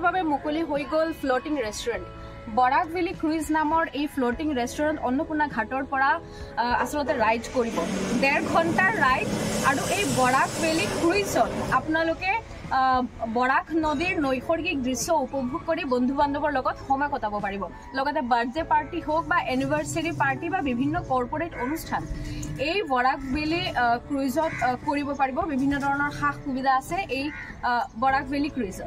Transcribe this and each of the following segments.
বাবে মুকলি হৈ গ'ল floating restaurant. Barak valley cruise নামৰ এই ফ্লোটিং ৰেষ্টুৰেণ্ট অন্নপূৰ্ণা ঘাটৰ পৰা আচলতে ৰাইড কৰিব। 1.5 ঘণ্টাৰ ৰাইড আৰু এই বৰাক ভেলী ক্ৰুইজত আপোনালোকে বৰাক নদীৰ নৈসৰ্গিক দৃশ্য উপভোগ কৰি বন্ধু বান্ধৱৰ লগত সময় কটাব পাৰিব। লগতে বাৰ্থডে পাৰ্টি হওক বা এনিভাৰ্চাৰী পাৰ্টি বা বিভিন্ন কৰ্পৰেট অনুষ্ঠান এই বৰাক ভেলী ক্ৰুইজত কৰিব পাৰিব। বিভিন্ন ধৰণৰ সা সুবিধা আছে এই বৰাক ভেলী ক্ৰুইজত।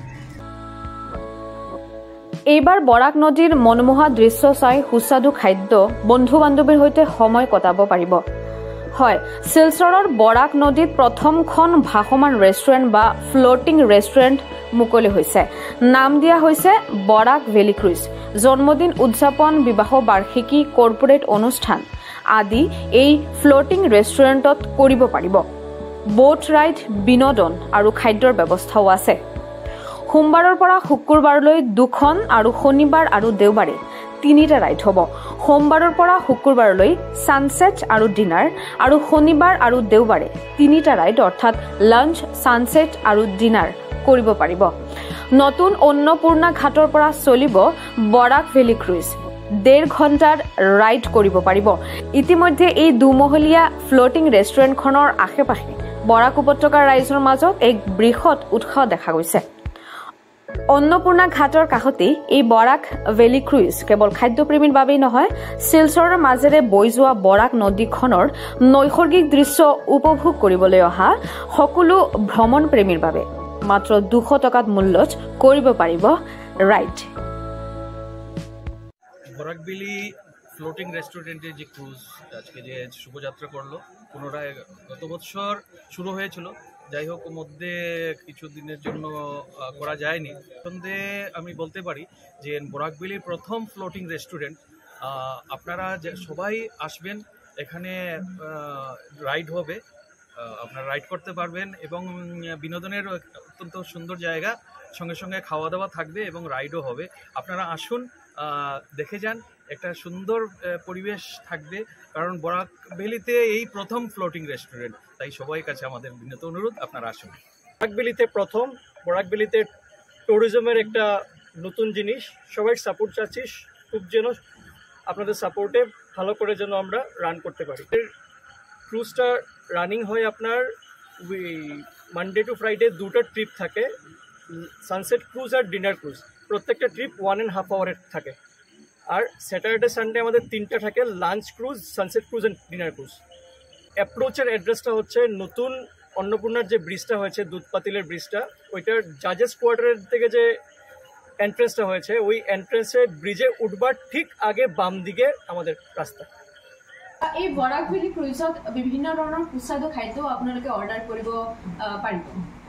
এইবাৰ বৰাক নদীৰ মনোমোহা দৃশ্য চাই সুস্বাদু খাদ্য বন্ধু বান্ধৱীৰ সৈতে সময় কটাব পাৰিব। হয়, শিলচৰৰ বৰাক নদীত প্ৰথমখন ভাসমান ৰেষ্টুৰেণ্ট বা ফ্লোটিং ৰেষ্টুৰেণ্ট মুকলি হৈছে। নাম দিয়া হৈছে বৰাক ভেলী ক্ৰুইজ। জন্মদিন উদযাপন, বিবাহ বাৰ্ষিকী, কৰ্পৰেট অনুষ্ঠান আদি এই ফ্লোটিং ৰেষ্টুৰেণ্টত কৰিব পাৰিব। বোট ৰাইড, বিনোদন আৰু খাদ্যৰ ব্যৱস্থাও আছে। সোমবাৰৰ পৰা শুকুৰবাৰলৈ 2খন আৰু শনিবাৰ আৰু দেওবাৰে 3টা ৰাইড হ'ব। সোমবাৰৰ পৰা শুকুৰবাৰলৈ ছানছেট আৰু ডিনাৰ আৰু শনিবাৰ আৰু দেওবাৰে 3টা ৰাইড অৰ্থাৎ লাঞ্চ, ছানছেট আৰু ডিনাৰ কৰিব পাৰিব। নতুন অন্নপূৰ্ণা ঘাটৰ পৰা চলিব বৰাক ভেলী ক্ৰুইজ। 1.5 ঘণ্টাৰ ৰাইড কৰিব পাৰিব। ইতিমধ্যে এই দুমহলীয়া ফ্লোটিং ৰেষ্টুৰেণ্টখনৰ আশে-পাশে বৰাক উপত্যকাৰ ৰাইজৰ মাজত এক বৃহৎ উৎসাহ দেখা গৈছে। অন্নপূৰ্ণা ঘাটৰ কাষতেই এই বৰাক ভেলী ক্ৰুইজ কেৱল খাদ্যপ্ৰেমীৰ বাবেই নহয়, শিলচৰৰ মাজেৰে বৈ যোৱা বৰাক নদীখনৰ নৈসৰ্গিক দৃশ্য উপভোগ কৰিবলৈ অহা সকলো ভ্ৰমণ প্ৰেমীৰ বাবে মাত্ৰ 200 টকাত মূল্যত কৰিব পাৰিব রাইড। বরাক ভ্যালি ফ্লোটিং রেস্টুরেন্টের যে ক্রুজ আজকে যে শুভযাত্রা করলো, পুনরায় গত বছর শুরু হয়েছিল, যাই হোক মধ্যে কিছু দিনের জন্য করা যায়নি। সন্ধে আমি বলতে পারি যে বরাক ভ্যালির প্রথম ফ্লোটিং রেস্টুরেন্ট। আপনারা সবাই আসবেন, এখানে রাইড হবে, আপনারা রাইড করতে পারবেন এবং বিনোদনের অত্যন্ত সুন্দর জায়গা, সঙ্গে সঙ্গে খাওয়া দাওয়া থাকবে এবং রাইডও হবে। আপনারা আসুন, দেখে যান, একটা সুন্দর পরিবেশ থাকবে, কারণ বরাক ভ্যালিতে এই প্রথম ফ্লোটিং রেস্টুরেন্ট, তাই সবাই কাছে আমাদের বিনীত অনুরোধ আপনারা আসুন। বরাক ভ্যালিতে প্রথম, বরাক ভ্যালিতে ট্যুরিজমের একটা নতুন জিনিস, সবাই সাপোর্ট চাচ্ছি, খুব যেন আপনাদের সাপোর্টে ভালো করে যেন আমরা রান করতে পারি। ক্রুজটা রানিং হয় আপনার মানডে টু ফ্রাইডে 2টা ট্রিপ থাকে, সানসেট ক্রুজ আর ডিনার ক্রুজ। প্রত্যেকটা ট্রিপ 1.5 আওয়ারের থাকে। আর স্যাটারডে সানডে আমাদের 3টা থাকে, lunch cruise, sunset cruise and dinner cruise. অ্যাপ্রোচের অ্যাড্রেসটা হচ্ছে নতুন অন্নপূর্ণার যে ব্রিজটা হয়েছে, দুধপাতিলের ব্রিজটা, ওইটার জাজেস কোয়ার্টারের থেকে যে এন্ট্রেন্সটা হয়েছে, ওই এন্ট্রেন্সে ব্রিজে উঠবার ঠিক আগে বাম দিকে আমাদের রাস্তা। এই বৰাক ভেলী ক্ৰুইজত বিভিন্ন ধৰণৰ সুস্বাদু খাদ্য আপোনালোকে অৰ্ডাৰ কৰিব পাৰিব।